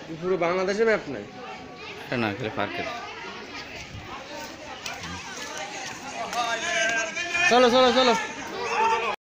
পুরো বাংলাদেশে ম্যাপ নাই। না খালি পার্কের। চলো চলো চলো।